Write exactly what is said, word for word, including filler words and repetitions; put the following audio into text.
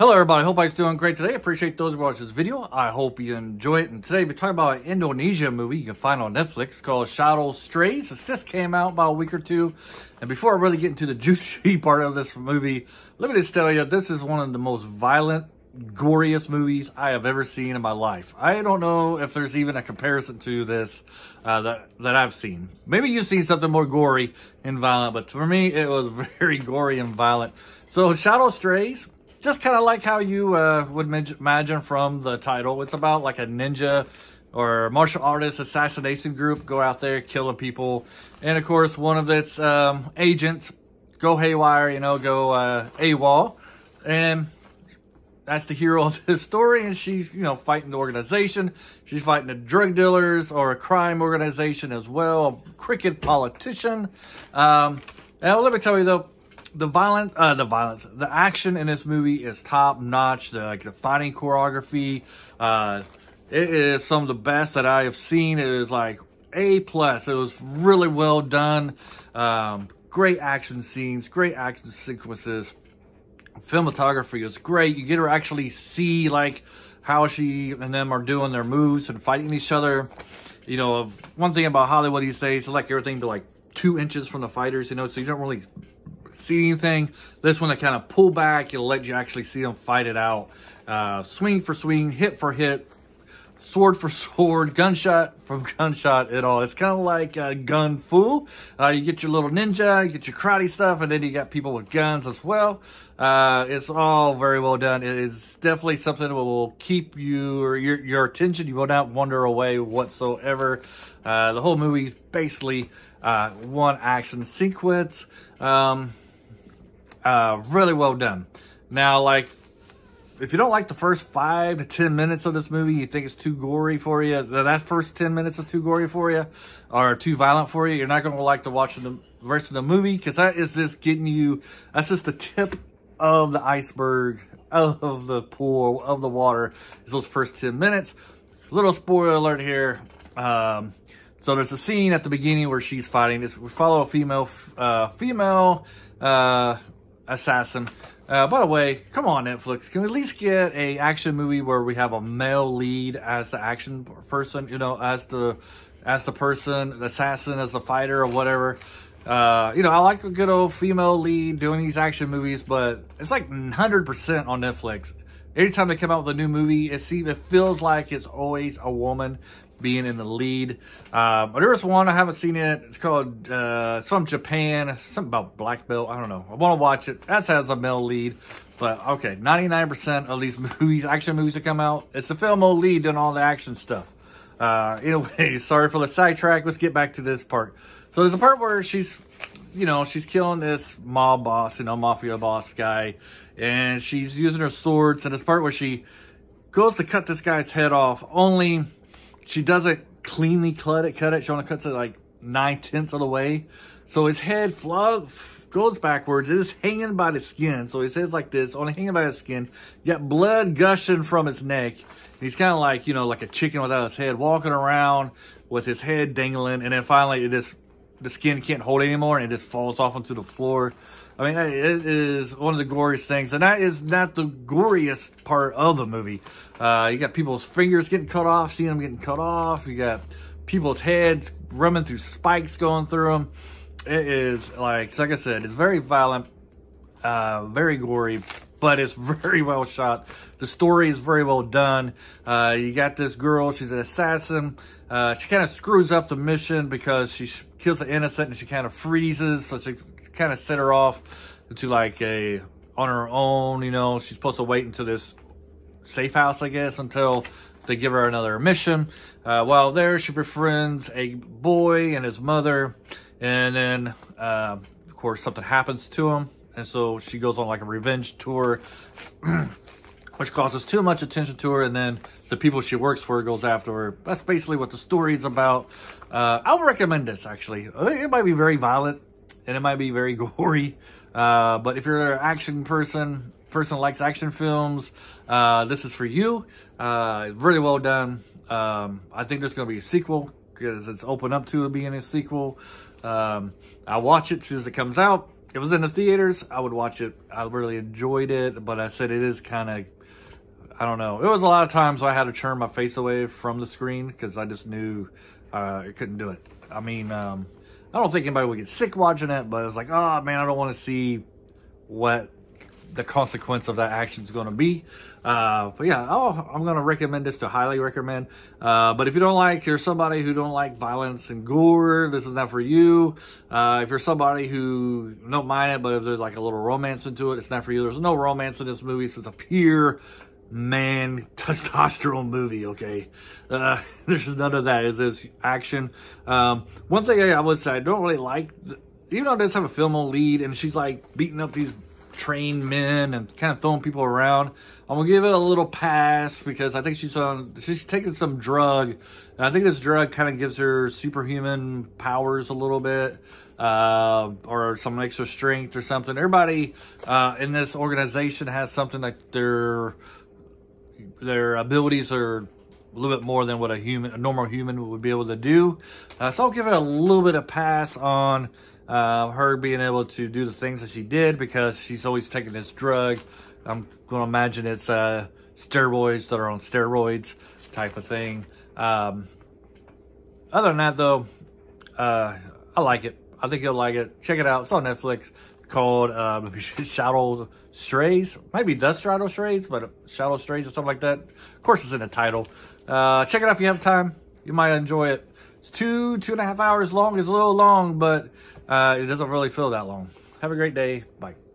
Hello everybody, hope everybody's doing great today. Appreciate those who watch this video. I hope you enjoy it. And today we're talking about an Indonesia movie you can find on Netflix called Shadow Strays. This just came out about a week or two. And before I really get into the juicy part of this movie, let me just tell you, this is one of the most violent, goriest movies I have ever seen in my life. I don't know if there's even a comparison to this uh, that, that I've seen. Maybe you've seen something more gory and violent, but for me, it was very gory and violent. So Shadow Strays, just kind of like how you uh, would imagine from the title. It's about like a ninja or martial artist assassination group go out there killing people. And of course, one of its um, agents go haywire, you know, go uh, AWOL. And that's the hero of this story. And she's, you know, fighting the organization. She's fighting the drug dealers or a crime organization as well. A crooked politician. Um, and let me tell you though, The violence, uh, the violence, the action in this movie is top notch. The, like, the fighting choreography, uh, it is some of the best that I have seen. It is like A plus. It was really well done. Um, great action scenes, great action sequences. Cinematography is great. You get to actually see like how she and them are doing their moves and fighting each other. You know, one thing about Hollywood these days, I like everything to like two inches from the fighters, you know, so you don't really see anything. This one, they kind of pull back. It'll let you actually see them fight it out. Uh, swing for swing, hit for hit, sword for sword, gunshot for gunshot, it all. It's kind of like uh, Gun Fu. Uh, you get your little ninja, you get your karate stuff, and then you got people with guns as well. Uh, it's all very well done. It is definitely something that will keep you or your, your attention. You will not wander away whatsoever. Uh, the whole movie is basically uh, one action sequence. Um, Uh, really well done. Now, like, if you don't like the first five to ten minutes of this movie, you think it's too gory for you, that first ten minutes are too gory for you, or too violent for you, you're not going to like to watch the rest of the movie, because that is just getting you, that's just the tip of the iceberg, of the pool, of the water, is those first ten minutes. Little spoiler alert here. Um, so there's a scene at the beginning where she's fighting this. We follow a female, uh, female, uh, assassin. Uh, by the way, come on Netflix, can we at least get a action movie where we have a male lead as the action person, you know, as the as the person, the assassin, as the fighter or whatever. Uh, you know, I like a good old female lead doing these action movies, but it's like one hundred percent on Netflix. Anytime they come out with a new movie, it, see, it feels like it's always a woman being in the lead. Uh, but there's one, I haven't seen it. It's called, uh, it's from Japan. Something about black belt. I don't know. I want to watch it. That has a male lead. But, okay, ninety-nine percent of these movies, action movies that come out, it's the female lead doing all the action stuff. Uh, anyway, sorry for the sidetrack. Let's get back to this part. So there's a part where she's, you know, she's killing this mob boss, you know, mafia boss guy. And she's using her swords. And this part where she goes to cut this guy's head off, only she doesn't cleanly cut it, cut it. She only cuts it like nine-tenths of the way. So his head flo goes backwards. It is hanging by the skin. So his head's like this, only hanging by his skin. You got blood gushing from his neck. And he's kind of like, you know, like a chicken without his head, walking around with his head dangling. And then finally, it just, the skin can't hold it anymore, and it just falls off onto the floor. I mean, it is one of the goriest things. And that is not the goriest part of the movie. Uh, you got people's fingers getting cut off, seeing them getting cut off. You got people's heads running through spikes going through them. It is, like, like I said, it's very violent, uh, very gory, but it's very well shot. The story is very well done. Uh, you got this girl, she's an assassin. Uh, she kind of screws up the mission because she kills the innocent and she kind of freezes. So she kind of set her off into like a, on her own, you know, she's supposed to wait until this safe house, I guess, until they give her another mission. Uh, while there, she befriends a boy and his mother. And then, uh, of course, something happens to him. And so she goes on like a revenge tour, which causes too much attention to her. And then the people she works for goes after her. That's basically what the story is about. Uh, I would recommend this, actually. It might be very violent and it might be very gory. Uh, but if you're an action person, person who likes action films, uh, this is for you. Uh, really well done. Um, I think there's going to be a sequel because it's open up to it being a sequel. Um, I'll watch it as soon as it comes out. it was in the theaters, I would watch it. I really enjoyed it, but I said it is kind of, I don't know. It was a lot of times I had to turn my face away from the screen because I just knew uh, I couldn't do it. I mean, um, I don't think anybody would get sick watching it, but it's like, oh man, I don't want to see what the consequence of that action is going to be. Uh, but yeah, oh, I'm going to recommend this to highly recommend. Uh, but if you don't like, you're somebody who don't like violence and gore, this is not for you. Uh, if you're somebody who don't mind it, but if there's like a little romance into it, it's not for you. There's no romance in this movie. It's a pure man testosterone movie, okay? Uh, there's none of that. It's this action. Um, one thing I would say, I don't really like, the, even though it does have a female lead and she's like beating up these trained men and kind of throwing people around, I'm gonna give it a little pass because I think she's on she's taking some drug, and I think this drug kind of gives her superhuman powers a little bit, uh, or some extra strength or something. Everybody uh, in this organization has something like their their abilities are a little bit more than what a human, a normal human would be able to do. Uh, so I'll give it a little bit of pass on Uh, her being able to do the things that she did because she's always taking this drug. I'm going to imagine it's uh, steroids that are on steroids type of thing. Um, other than that, though, uh, I like it. I think you'll like it. Check it out. It's on Netflix called um, Shadow Strays. Maybe The Shadow Strays, but Shadow Strays or something like that. Of course, it's in the title. Uh, check it out if you have time. You might enjoy it. It's two, two and a half hours long. It's a little long, but uh, it doesn't really feel that long. Have a great day. Bye.